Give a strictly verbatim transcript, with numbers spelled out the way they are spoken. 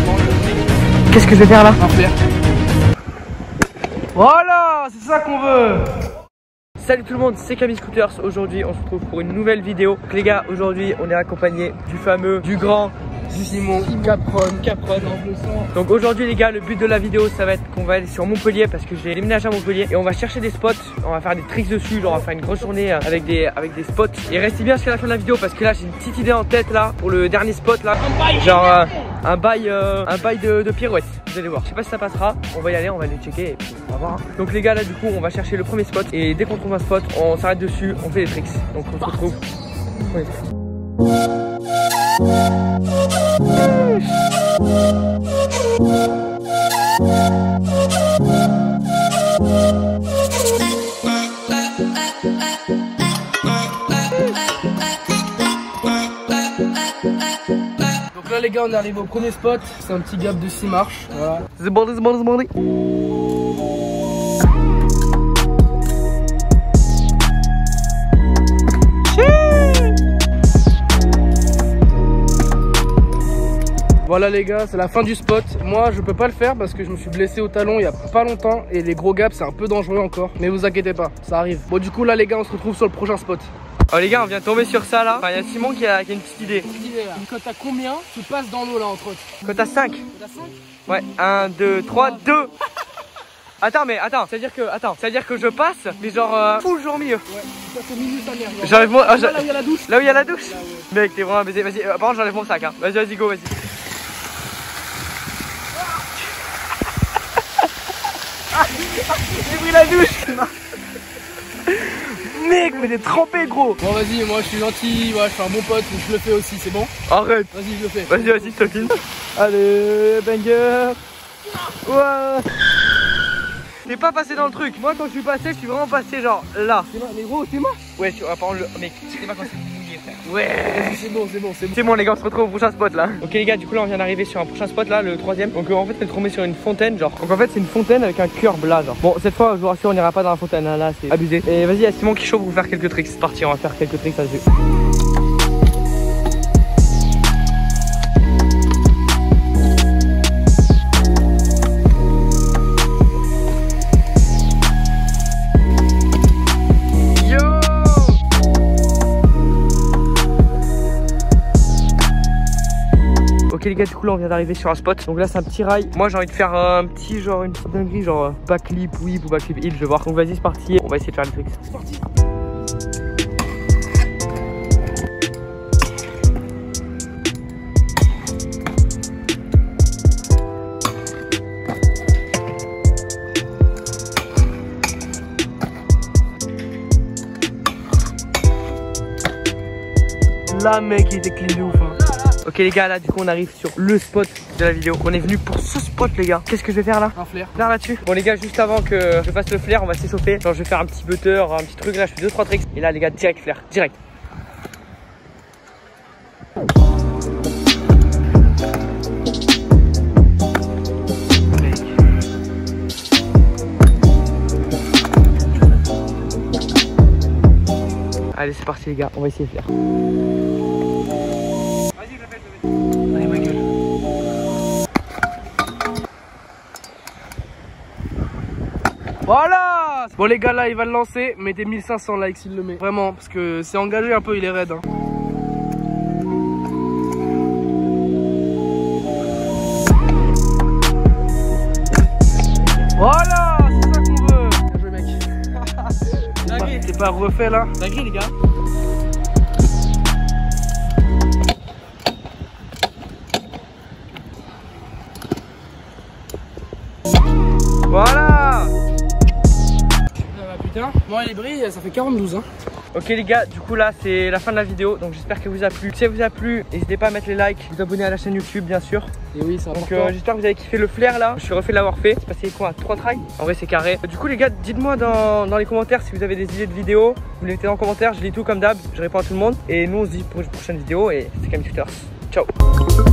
Qu'est-ce que je vais faire là? Un flair. Voilà, c'est ça qu'on veut. Salut tout le monde, c'est Camille Scooters. Aujourd'hui on se retrouve pour une nouvelle vidéo. Donc les gars, aujourd'hui on est accompagné du fameux, du grand, du Simon, Capron, Capron. Donc aujourd'hui les gars, le but de la vidéo ça va être qu'on va aller sur Montpellier parce que j'ai déménagé à Montpellier et on va chercher des spots. On va faire des tricks dessus, genre on va faire une grosse journée avec des, avec des spots. Et restez bien jusqu'à la fin de la vidéo parce que là j'ai une petite idée en tête là pour le dernier spot là. Genre euh, un bail, euh, un bail de, de pirouette. Vous allez voir, je sais pas si ça passera, on va y aller, on va aller checker et puis on va voir. Donc les gars là du coup on va chercher le premier spot et dès qu'on trouve un spot on s'arrête dessus, on fait des tricks. Donc on se retrouve. Oui. Donc là les gars on arrive au premier spot, c'est un petit gap de six marches. Voilà. C'est bon, c'est bon, c'est bon. Voilà les gars, c'est la fin du spot. Moi je peux pas le faire parce que je me suis blessé au talon il y a pas longtemps et les gros gaps c'est un peu dangereux encore. Mais vous inquiétez pas, ça arrive. Bon du coup là les gars on se retrouve sur le prochain spot. Oh les gars, on vient de tomber sur ça là. Enfin, il y a Simon qui a, qui a une petite idée. Petite idée là. Quand t'as combien tu passes dans l'eau là entre autres? Quand t'as cinq. Quand t'as cinq? Ouais, un, deux, trois, deux. Attends mais attends, c'est à dire que attends, c'est à dire que je passe, mais genre euh, full jour milieu. Ouais, ça c'est milieu ta mère. J'enlève mon. Là, là où il y a la douche. Là où il y a la douche. Là, ouais. Mec, t'es vraiment un baiser. Vas-y, euh, par contre j'enlève mon sac hein. Vas-y, vas-y, go, vas-y. J'ai pris la douche. Mec, mais t'es trempé gros. Bon vas-y, moi je suis gentil, ouais, je suis un bon pote, je le fais aussi, c'est bon? Arrête. Vas-y, je le fais. Vas-y, vas-y, Sophie. Allez, banger. Ouais. T'es pas passé dans le truc. Moi quand je suis passé, je suis vraiment passé genre là. Mais gros, t'es mort? Ouais, tu vois, par contre, mec, c'est pas quand c'est mouillé, frère. Ouais, c'est bon, c'est bon, c'est bon. C'est bon les gars, on se retrouve au prochain spot là. Ok les gars, du coup là on vient d'arriver sur un prochain spot là, le troisième. Donc euh, en fait on est tombé sur une fontaine genre. Donc en fait c'est une fontaine avec un curb là genre. Bon cette fois je vous rassure on n'ira pas dans la fontaine là, là c'est abusé. Et vas-y, il y a Simon qui chauffe pour vous faire quelques tricks. C'est parti, on va faire quelques tricks là-dessus. Ok les gars, du coup là on vient d'arriver sur un spot. Donc là c'est un petit rail. Moi j'ai envie de faire un petit genre une petite dinguerie genre euh, backflip whip ou backflip hill, je vais voir. Donc vas-y c'est parti, on va essayer de faire les tricks. C'est parti. Là mec il était clean de ouf hein. Ok les gars, là du coup on arrive sur le spot de la vidéo. On est venu pour ce spot les gars. Qu'est-ce que je vais faire là? Un flair. Faire là-dessus. Bon les gars, juste avant que je fasse le flair, on va s'échauffer. Genre je vais faire un petit butter, un petit truc là, je fais deux trois tricks. Et là les gars, direct flair, direct. Allez c'est parti les gars, on va essayer de faire. Vas-y je le fais, je le fais. Allez ma gueule. Voilà. Bon les gars là il va le lancer, mettez mille cinq cents likes s'il le met. Vraiment, parce que c'est engagé un peu, il est raide hein. Voilà, c'est ça qu'on veut. Bien joué mec. T'es pas, pas refait là? Dinguerie les gars. Voilà. Ah bah putain, moi les brilles ça fait quarante-douze hein. Ok les gars, du coup là c'est la fin de la vidéo. Donc j'espère qu'elle vous a plu. Si elle vous a plu, n'hésitez pas à mettre les likes, vous abonner à la chaîne YouTube bien sûr. Et oui, c'est important. Donc euh, j'espère que vous avez kiffé le flair là. Je suis refait de l'avoir fait. C'est passé quoi, trois tries? En vrai c'est carré. Du coup les gars, dites-moi dans, dans les commentaires si vous avez des idées de vidéos. Vous les mettez en commentaire, je lis tout comme d'hab, je réponds à tout le monde. Et nous on se dit pour une prochaine vidéo et c'était Camille Scooters. Ciao.